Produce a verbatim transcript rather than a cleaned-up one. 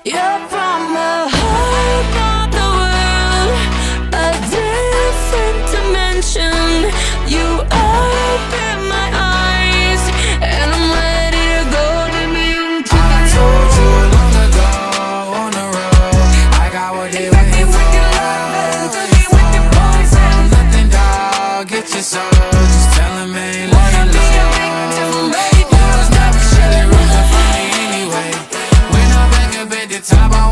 You're from a whole nother world, a different dimension. You open my eyes, and I'm ready to go to you tonight. I told you long ago on the road, I got what they waiting for. Nothing, dog, get your soul. Just tell him ain't laying low. You was never really rooting for me anyway. When I'm back up at the top, I